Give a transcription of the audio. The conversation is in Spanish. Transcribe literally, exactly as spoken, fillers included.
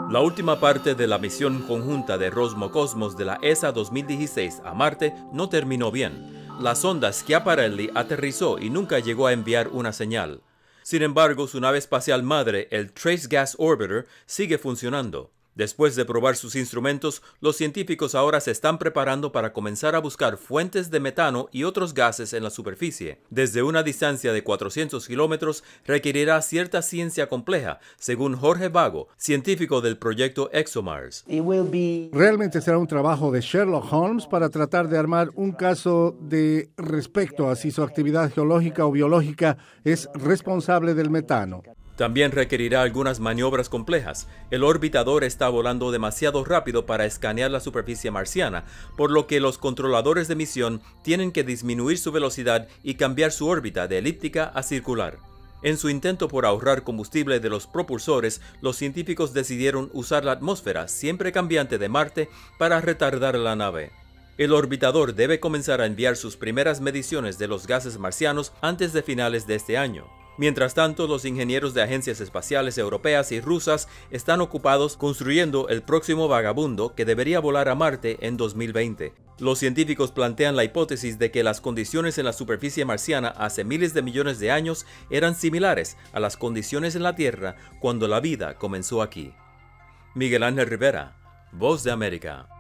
La última parte de la misión conjunta de Roscosmos de la E S A dos mil dieciséis a Marte no terminó bien. La sonda Schiaparelli aterrizó y nunca llegó a enviar una señal. Sin embargo, su nave espacial madre, el Trace Gas Orbiter, sigue funcionando. Después de probar sus instrumentos, los científicos ahora se están preparando para comenzar a buscar fuentes de metano y otros gases en la superficie. Desde una distancia de cuatrocientos kilómetros requerirá cierta ciencia compleja, según Jorge Vago, científico del proyecto ExoMars. Realmente será un trabajo de Sherlock Holmes para tratar de armar un caso de respecto a si su actividad geológica o biológica es responsable del metano. También requerirá algunas maniobras complejas. El orbitador está volando demasiado rápido para escanear la superficie marciana, por lo que los controladores de misión tienen que disminuir su velocidad y cambiar su órbita de elíptica a circular. En su intento por ahorrar combustible de los propulsores, los científicos decidieron usar la atmósfera siempre cambiante de Marte para retardar la nave. El orbitador debe comenzar a enviar sus primeras mediciones de los gases marcianos antes de finales de este año. Mientras tanto, los ingenieros de agencias espaciales europeas y rusas están ocupados construyendo el próximo vagabundo que debería volar a Marte en dos mil veinte. Los científicos plantean la hipótesis de que las condiciones en la superficie marciana hace miles de millones de años eran similares a las condiciones en la Tierra cuando la vida comenzó aquí. Miguel Ángel Rivera, Voz de América.